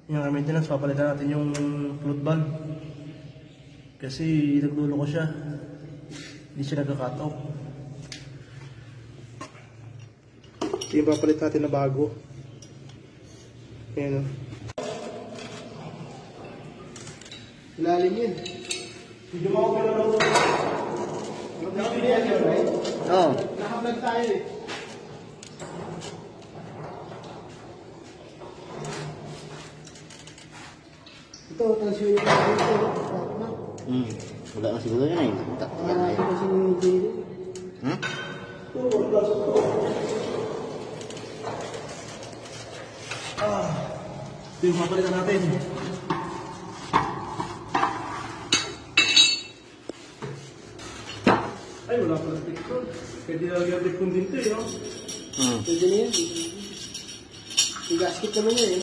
Yung maintenance, papalitan natin yung float valve. Kasi nagdulo ko siya. Hindi siya nagka-cut off. Ito yung papalit natin na bago. Ayan o. Ilalim yun. Hindi mo ako pinalaro. Nakapilihan yun, right? Oo. Nakablog tayo eh. Ito, transfer yung mga ito. Wala na siguro yun eh. Taktikan na yun. Kasi hindi. Ito, wala sa ito. Ito yung papalitan natin. Ay, wala pala tikton. Pwede lagi ang tikton din ito eh, no? Hmm. Pwede na yan. Yung gasket naman yan eh.